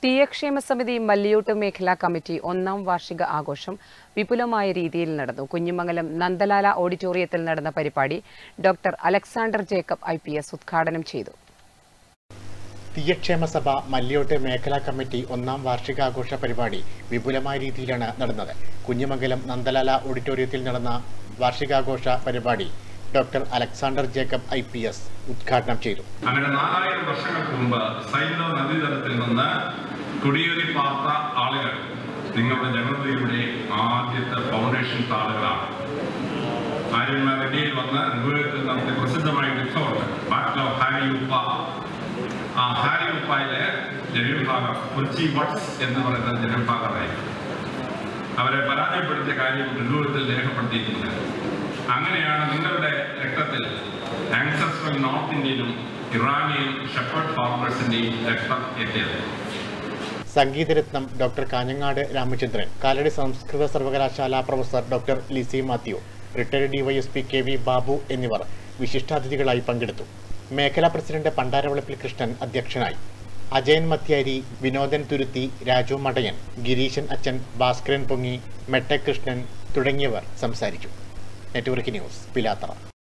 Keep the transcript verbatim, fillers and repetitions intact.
തീയക്ഷേമ സമിതി മല്ലിയോട്ട് മേഖലാ കമ്മിറ്റി ഒന്നാം വാർഷിക ആഘോഷം വിപുലമായ രീതിയിൽ നടന്നു. കുഞ്ഞിമംഗലം നന്ദലാല ഓഡിറ്റോറിയത്തിൽ നടന്ന പരിപാടി doctor Alexander Jacob I P S ഉദ്ഘാടനം ചെയ്തു. തീയക്ഷേമ സഭ മല്ലിയോട്ട് മേഖലാ കമ്മിറ്റി ഒന്നാം വാർഷികാഘോഷ പരിപാടി വിപുലമായ രീതിയിലാണ് നടന്നത്. കുഞ്ഞിമംഗലം നന്ദലാല ഓഡിറ്റോറിയത്തിൽ നടന്ന വാർഷികാഘോഷ പരിപാടി doctor Alexander Jacob I P S ഉദ്ഘാടനം ചെയ്തു. അങ്ങനെ നാലായിരം വർഷങ്ങൾക്ക് മുമ്പ് സൈന്ധവ നദീതലത്തിൽ നിന്ന് കുടിയേറി പാർത്ത ആളുകൾ നിങ്ങളുടെ ജനതയുടെ ആദ്യത്തെ ഫൗണ്ടേഷൻ താളുകളാണ്. ആര്യന്മാർ ഇന്ത്യയിൽ വന്ന് ഋഗ്വേദത്തിൽ നടത്തിയ പ്രസിദ്ധമായ യുദ്ധമുണ്ട്, ബാറ്റിൽ ഓഫ് ഹാരിയുപ്പ. ആ ഹാരിയുപ്പയിലെ ജനവിഭാഗം കൊച്ചി വട്സ് എന്ന് പറയുന്ന ജനവിഭാഗമായി അവരെ പരാജയപ്പെടുത്തിയ കാര്യം ഋഗ്വേദത്തിൽ രേഖപ്പെടുത്തിയിട്ടുണ്ട്. അങ്ങനെയാണ് നിങ്ങളുടെ രക്തത്തിൽ ആൻസസ്ട്രൽ നോർത്ത് ഇന്ത്യയിലും ഇറാനിയൻ ഷെപ്പേർഡ് ഫാർമേഴ്സിന്റെയും രക്തം എത്തിയത്. സംഗീതരത്നം ഡോക്ടർ കാഞ്ഞങ്ങാട് രാമചന്ദ്രൻ, കാലടി സംസ്കൃത സർവകലാശാല professor doctor Lissy Mathew, retired DYSP K V Babu എന്നിവർ വിശിഷ്ടാതിഥികളായി പങ്കെടുത്തു. മേഖലാ പ്രസിഡന്റ് പണ്ടാരവളപ്പിൽ കൃഷ്ണൻ അധ്യക്ഷനായി. അജയൻ മത്യാരി, വിനോദൻ തുരുത്തി, രാജു മടയൻ, ഗിരീശൻ അച്ഛൻ, ഭാസ്കരൻ പൊങ്ങി, മെട്ടെ കൃഷ്ണൻ തുടങ്ങിയവർ സംസാരിച്ചു. Network news, Pilathara.